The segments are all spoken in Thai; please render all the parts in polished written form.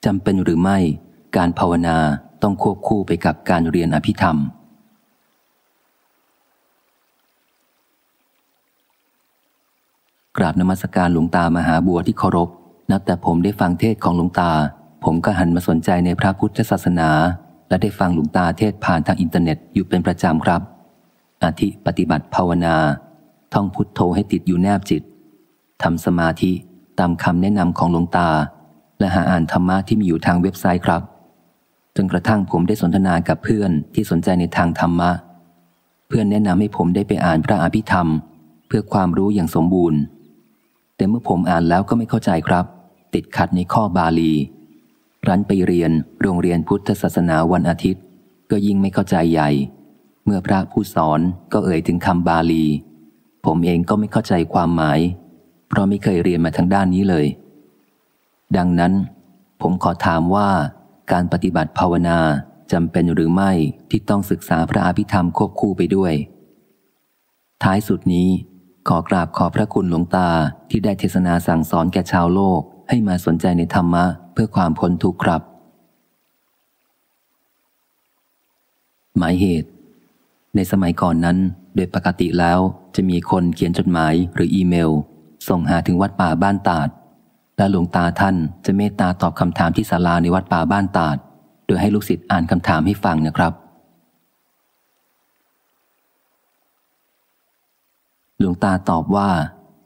จำเป็นหรือไม่การภาวนาต้องควบคู่ไปกับการเรียนอภิธรรมกราบนมัสการหลวงตามหาบัวที่เคารพนับแต่ผมได้ฟังเทศของหลวงตาผมก็หันมาสนใจในพระพุทธศาสนาและได้ฟังหลวงตาเทศผ่านทางอินเทอร์เน็ตอยู่เป็นประจำครับอาทิปฏิบัติภาวนาท่องพุทโธให้ติดอยู่แนบจิตทำสมาธิตามคำแนะนำของหลวงตาและหาอ่านธรรมะที่มีอยู่ทางเว็บไซต์ครับจนกระทั่งผมได้สนทนากับเพื่อนที่สนใจในทางธรรมะเพื่อนแนะนำให้ผมได้ไปอ่านพระอภิธรรมเพื่อความรู้อย่างสมบูรณ์แต่เมื่อผมอ่านแล้วก็ไม่เข้าใจครับติดขัดในข้อบาลีรั้นไปเรียนโรงเรียนพุทธศาสนาวันอาทิตย์ก็ยิ่งไม่เข้าใจใหญ่เมื่อพระผู้สอนก็เอ่ยถึงคำบาลีผมเองก็ไม่เข้าใจความหมายเพราะไม่เคยเรียนมาทางด้านนี้เลยดังนั้นผมขอถามว่าการปฏิบัติภาวนาจำเป็นหรือไม่ที่ต้องศึกษาพระอภิธรรมควบคู่ไปด้วยท้ายสุดนี้ขอกราบขอบพระคุณหลวงตาที่ได้เทศนาสั่งสอนแก่ชาวโลกให้มาสนใจในธรรมะเพื่อความพ้นทุกข์ครับหมายเหตุในสมัยก่อนนั้นโดยปกติแล้วจะมีคนเขียนจดหมายหรืออีเมลส่งหาถึงวัดป่าบ้านตาดและหลวงตาท่านจะเมตตาตอบคำถามที่ศาลาในวัดป่าบ้านตาดโดยให้ลูกศิษย์อ่านคำถามให้ฟังนะครับหลวงตาตอบว่า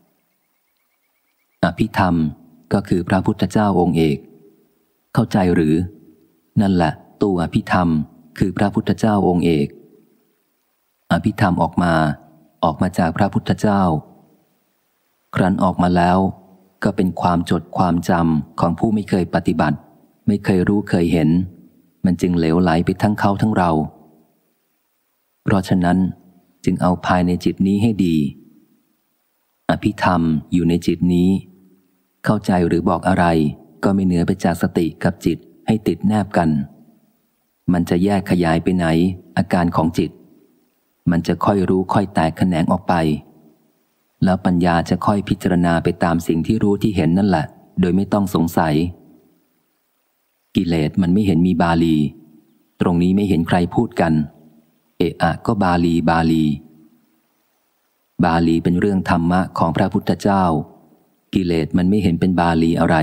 อภิธรรมก็คือพระพุทธเจ้าองค์เอกเข้าใจหรือนั่นแหละตัวอภิธรรมคือพระพุทธเจ้าองค์เอกอภิธรรมออกมาจากพระพุทธเจ้าครั้นออกมาแล้วก็เป็นความจดความจำของผู้ไม่เคยปฏิบัติไม่เคยรู้เคยเห็นมันจึงเหลวไหลไปทั้งเขาทั้งเราเพราะฉะนั้นจึงเอาภายในจิตนี้ให้ดีอภิธรรมอยู่ในจิตนี้เข้าใจหรือบอกอะไรก็ไม่เหนือไปจากสติกับจิตให้ติดแนบกันมันจะแยกขยายไปไหนอาการของจิตมันจะค่อยรู้ค่อยแตกแขนงออกไปแล้วปัญญาจะค่อยพิจารณาไปตามสิ่งที่รู้ที่เห็นนั่นแหละโดยไม่ต้องสงสัยกิเลสมันไม่เห็นมีบาลีตรงนี้ไม่เห็นใครพูดกันเอะอะก็บาลีบาลีบาลีเป็นเรื่องธรรมะของพระพุทธเจ้ากิเลสมันไม่เห็นเป็นบาลีอะไร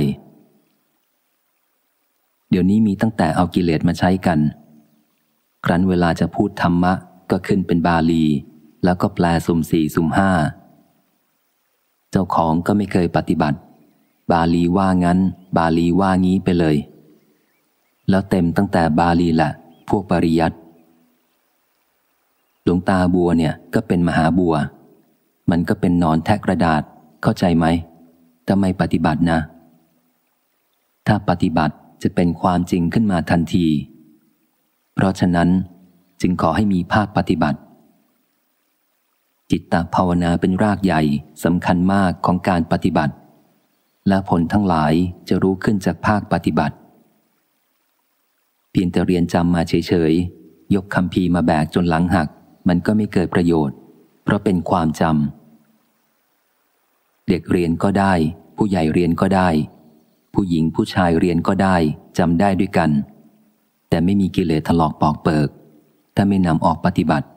เดี๋ยวนี้มีตั้งแต่เอากิเลสมาใช้กันครั้นเวลาจะพูดธรรมะก็ขึ้นเป็นบาลีแล้วก็แปลสุ่มสี่สุ่มห้าเจ้าของก็ไม่เคยปฏิบัติบาลีว่างั้นบาลีว่างี้ไปเลยแล้วเต็มตั้งแต่บาลีแหละพวกปริยัติหลวงตาบัวเนี่ยก็เป็นมหาบัวมันก็เป็นหนอนแทะกระดาษเข้าใจไหมถ้าไม่ปฏิบัตินะถ้าปฏิบัติจะเป็นความจริงขึ้นมาทันทีเพราะฉะนั้นจึงขอให้มีภาคปฏิบัติจิตตภาวนาเป็นรากใหญ่สำคัญมากของการปฏิบัติและผลทั้งหลายจะรู้ขึ้นจากภาคปฏิบัติเพียงแต่เรียนจำมาเฉยๆยกคัมภีร์มาแบกจนหลังหักมันก็ไม่เกิดประโยชน์เพราะเป็นความจำเด็กเรียนก็ได้ผู้ใหญ่เรียนก็ได้ผู้หญิงผู้ชายเรียนก็ได้จำได้ด้วยกันแต่ไม่มีกิเลสถลอกปอกเปิกถ้าไม่นำออกปฏิบัติ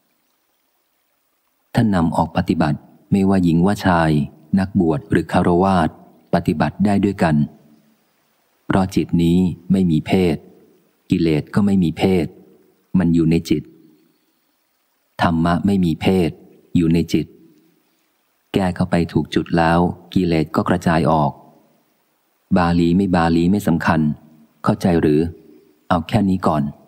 ถ้านำออกปฏิบัติไม่ว่าหญิงว่าชายนักบวชหรือฆราวาสปฏิบัติได้ด้วยกันเพราะจิตนี้ไม่มีเพศกิเลสก็ไม่มีเพศมันอยู่ในจิตธรรมะไม่มีเพศอยู่ในจิตแก้เข้าไปถูกจุดแล้วกิเลสก็กระจายออกบาลีไม่บาลีไม่สำคัญเข้าใจหรือเอาแค่นี้ก่อน